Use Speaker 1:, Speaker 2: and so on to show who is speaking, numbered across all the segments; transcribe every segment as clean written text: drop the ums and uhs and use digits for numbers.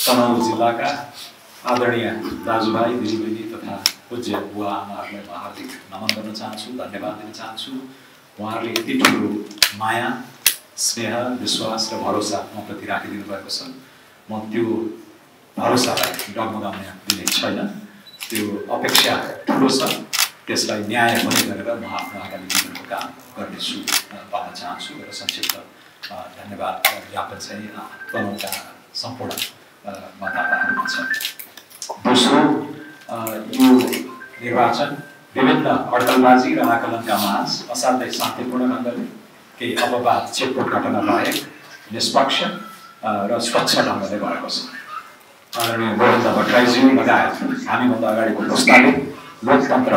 Speaker 1: तनहुँ जिल्लाका आदरणीय दाजुभाइ दिदीबहिनी तथा पूज्य बुवा आमाहरूलाई म हार्दिक नमन गर्न चाहन्छु, धन्यवाद दिन चाहन्छु। उहाँहरूले यति ठुलो माया, स्नेह, विश्वास र भरोसा म प्रति राखिदिनु भएको छ। म त्यो भरोसालाई डगमगाउन दिने छैन। त्यो अपेक्षा ठुलो छ, त्यसलाई न्याय पनि गरेर म आफ्नो आगामी जीवनको काम गर्नेछु भन्न चाहन्छु। र संक्षिप्त धन्यवाद ज्ञापन चाहिँ तनहुँका सम्पूर्ण मतदाताहरूमा छ। दोस्रो, यो निर्वाचन विभिन्न अड्कलबाजी र आकलनका माझ असाध्यै शान्तिपूर्ण ढङ्गले केही अपवाद छिटपुट घटना बाहेक निष्पक्ष र स्वच्छ ढङ्गले भएको छ। आदरणीय गोविन्द भट्टराईज्यू लगायत हामीभन्दा अगाडिको पुस्ताले लोकतन्त्र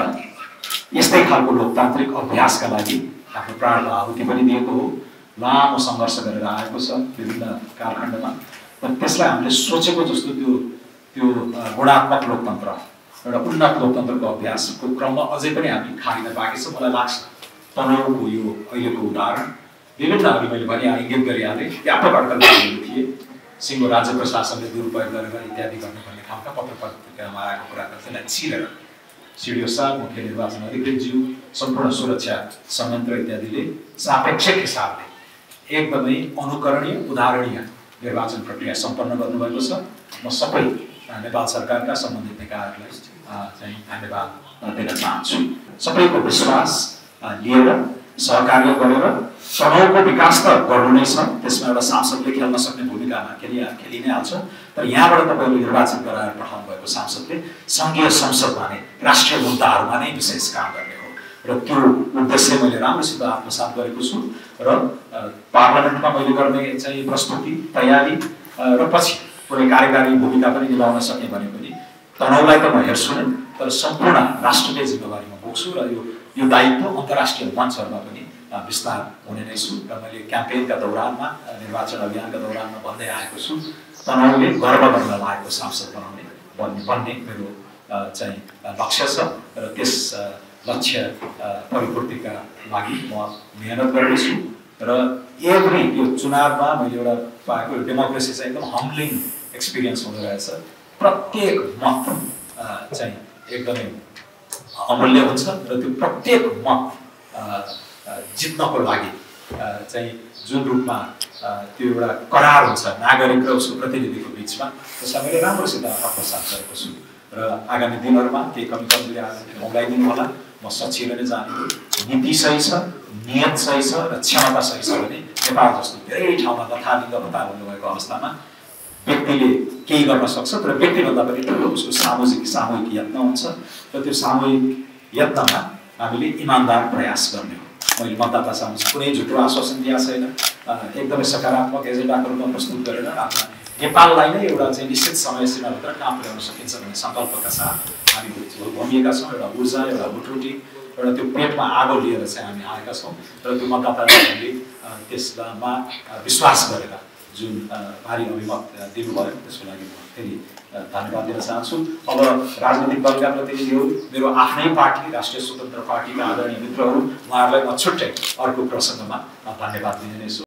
Speaker 1: यस्तै खालको लोकतान्त्रिक अभ्यासका लागि आफ्नो प्राणको आहुति पनि दिएको हो। लामो सङ्घर्ष गरेर आएको छ विभिन्न कालखण्डमा। तर त्यसलाई हामीले सोचेको जस्तो त्यो गुणात्मक लोकतन्त्र, एउटा उन्नत लोकतन्त्रको अभ्यासको क्रममा अझै पनि हामी खारिन बाँकी छ। मलाई लाग्छ तनहुँको यो अहिलेको उदाहरण विभिन्न अघि मैले भने इङ्गित गरिहालेँ व्यापक अड्कलबाजीहरू थिए। सिङ्गो राज्य प्रशासनले दुरुपयोग गरेर इत्यादि गर्नुपर्ने ठाउँका पत्र पत्रिकामा आएको कुराहरू त्यसलाई चिरेर सिडिओ साहब, मुख्य निर्वाचन अधिकृतज्यू, सम्पूर्ण सुरक्षा संयन्त्र इत्यादिले सापेक्षिक हिसाबले एकदमै अनुकरणीय, उदाहरणीय निर्वाचन प्रक्रिया सम्पन्न गर्नुभएको छ। म सबै नेपाल सरकारका सम्बन्धित निकायहरूलाई चाहिँ धन्यवाद दिन चाहन्छु। सबैको विश्वास लिएर सहकार्य गरेर तनहुँको विकास त गर्नु नै छ, त्यसमा एउटा सांसदले खेल्न सक्ने भूमिकामा खेलि नै हाल्छ। तर यहाँबाट तपाईँले निर्वाचन गराएर पठाउनु भएको सांसदले सङ्घीय संसदमा नै राष्ट्रिय मुद्दाहरूमा नै विशेष काम गर्ने हो र त्यो उद्देश्य मैले राम्रोसित आत्मसात गरेको छु। र पार्लियामेन्टमा मैले गर्ने चाहिँ प्रस्तुति, तयारी र पछि कुनै कार्यकारी भूमिका पनि निभाउन सक्ने भने पनि तनहुँलाई त म हेर्छु नै, तर सम्पूर्ण राष्ट्रिय जिम्मेवारी म बोक्छु र यो दायित्व अन्तर्राष्ट्रिय मञ्चहरूमा पनि विस्तार हुने नै छु। र मैले क्याम्पेनका दौरानमा, निर्वाचन अभियानका दौरानमा भन्दै आएको छु, तनहुँले गर्व गर्न लागेको सांसद बन्ने मेरो चाहिँ लक्ष्य छ र त्यस लक्ष्य परिपूर्तिका लागि म मेहनत गर्नेछु। र एभ्री यो चुनावमा मैले एउटा पाएको डेमोक्रेसी चाहिँ एकदम हम्बलिङ एक्सपिरियन्स हुँदो रहेछ। प्रत्येक मत चाहिँ एकदमै अमूल्य हुन्छ र त्यो प्रत्येक मत जित्नको लागि चाहिँ जुन रूपमा त्यो एउटा करार हुन्छ नागरिक र उसको प्रतिनिधिको बिचमा, त्यसलाई मैले राम्रोसित आत्मसात गरेको छु। र आगामी दिनहरूमा केही कमी कमजोरी भोगाइदिनु होला, म सचिएर नै जाने हो। नीति सही छ, नियत सही छ र क्षमता सही छ भने नेपाल जस्तो धेरै ठाउँमा लथालिङ्ग भत्ता हुनुभएको अवस्थामा व्यक्तिले केही गर्न सक्छ। तर व्यक्तिभन्दा पनि ठुलो उसको सामूहिक यत्न हुन्छ र त्यो सामूहिक यत्नमा हामीले इमान्दार प्रयास गर्ने हो। मैले मतदाता सामु कुनै झुटो आश्वासन दिएको छैन। एकदमै सकारात्मक एजेन्डाको रूपमा प्रस्तुत गरेर आफ्ना नेपाललाई नै एउटा चाहिँ निश्चित समय सीमाभित्र कहाँ पुर्याउन सकिन्छ भन्ने सङ्कल्पका साथ हामी भूमिएका छौँ। एउटा ऊर्जा, एउटा हुटुटी, एउटा त्यो पेटमा आगो लिएर चाहिँ हामी आएका छौँ। र त्यो मतदाताहरूले त्यसमा विश्वास गरेर जुन भारी अभिमत दिनुभयो त्यसको लागि म फेरि धन्यवाद दिन चाहन्छु। अब राजनीतिक दलका प्रतिनिधिहरू, मेरो आफ्नै पार्टी राष्ट्रिय स्वतन्त्र पार्टीका आदरणीय मित्रहरू, उहाँहरूलाई म छुट्टै अर्को प्रसङ्गमा धन्यवाद दिने नै छु।